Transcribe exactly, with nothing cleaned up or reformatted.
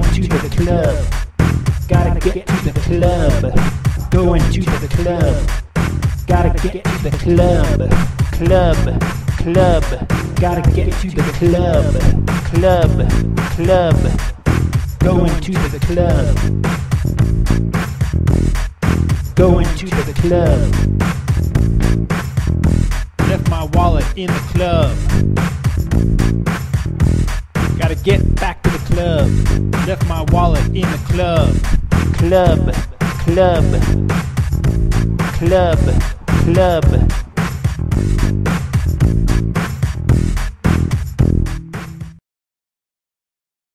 to the club. Gotta get to the club. Going to the club. Gotta get to the club. Club, club. Gotta get to the club. Club, club. Going to the club. Going to the club. Left my wallet in the club. Gotta get back to the club. Left my wallet in the club. Club, club, club, club.